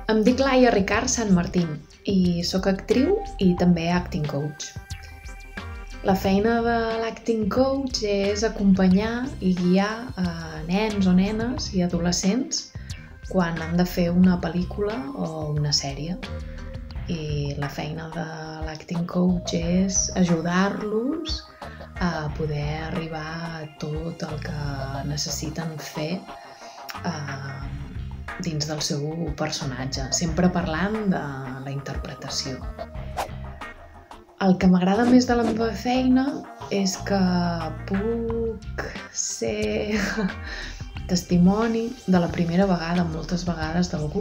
Em dic Laia Ricard Sanmartín i sóc actriu i també acting coach. La feina de l'acting coach és acompanyar i guiar a nens o nenes i adolescents quan han de fer una pel·lícula o una sèrie. I la feina de l'acting coach és ajudar-los a poder arribar a tot el que necessiten fer dins del seu personatge, sempre parlant de la interpretació. El que m'agrada més de la meva feina és que puc ser testimoni de la primera vegada, moltes vegades, d'algú.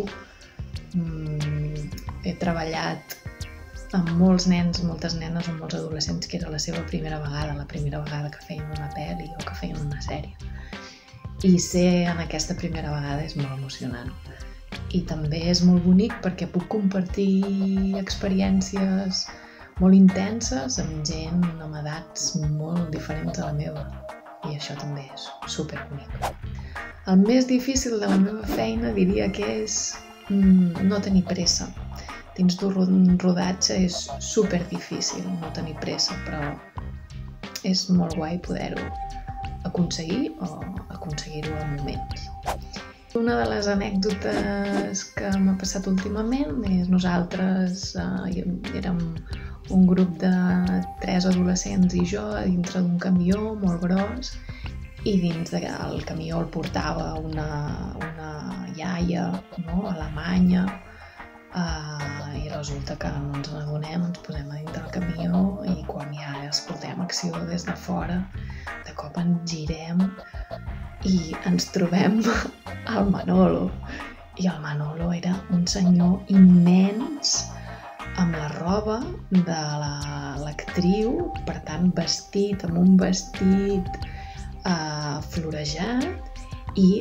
He treballat amb molts nens, moltes nenes o molts adolescents que era la seva primera vegada que feien una pel·li o que feien una sèrie. I ser en aquesta primera vegada és molt emocionant. I també és molt bonic perquè puc compartir experiències molt intenses amb gent amb edats molt diferents a la meva. I això també és superbonic. El més difícil de la meva feina diria que és no tenir pressa. Dins d'un rodatge és superdifícil no tenir pressa, però és molt guai poder-ho aconseguir o aconseguir-ho a moments. Una de les anècdotes que m'ha passat últimament és nosaltres érem un grup de 3 adolescents i jo a dintre d'un camió molt gros i dins del camió el portava una iaia, no, alemanya, i resulta que no ens n'adonem, ens posem a dintre del camió i quan ja escoltem acció des de fora, de cop ens girem i ens trobem al Manolo. I el Manolo era un senyor immens amb la roba de l'actriu, per tant vestit amb un vestit florejat i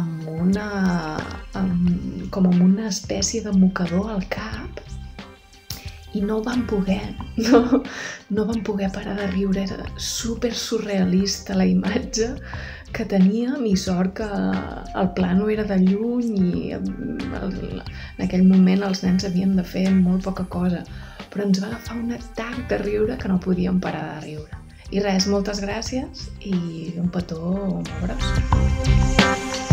com amb una espècie de mocador al cap i no vam poder parar de riure, era super surrealista la imatge que teníem i sort que el plano era de lluny i en aquell moment els nens havien de fer molt poca cosa, però ens va agafar un atac de riure que no podíem parar de riure. I res, moltes gràcies i un petó molt gros.